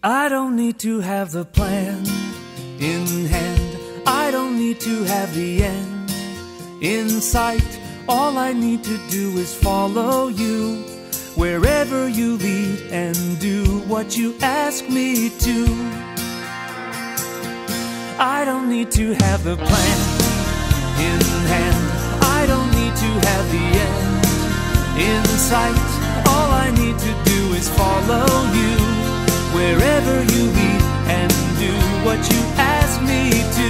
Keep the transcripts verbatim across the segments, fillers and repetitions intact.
I don't need to have the plan in hand. I don't need to have the end in sight. All I need to do is follow you wherever you lead and do what you ask me to. I don't need to have the plan in hand. I don't need to have the end in sight. All I need to do is follow you wherever you lead and do what you ask me to.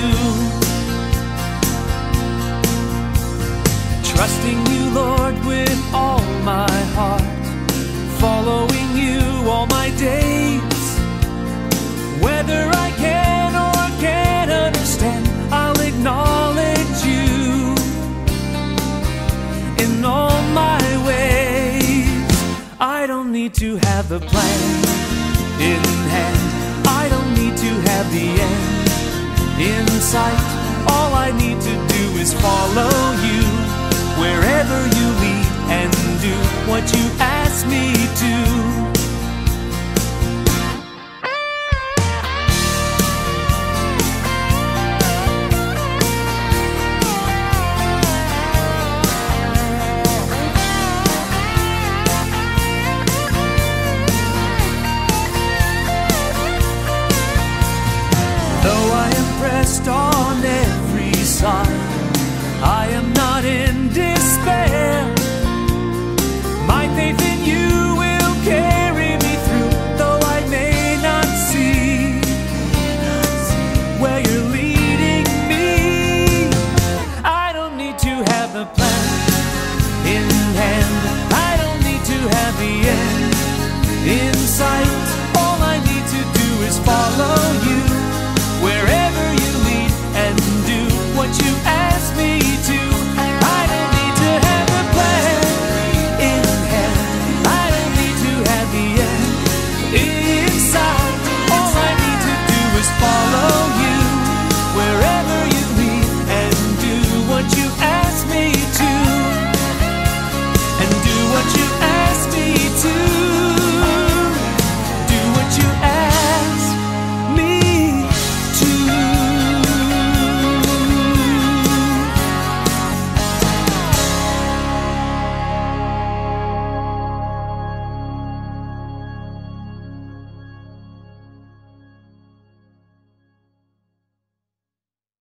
Trusting you, Lord, with all my heart, following you all my days. Whether I can or can't understand, I'll acknowledge you in all my ways. I don't need to have the plan in hand. I don't need to have the end in sight. All I need to do is follow you wherever you lead and do what you ask me to. Though I am pressed on every side, I am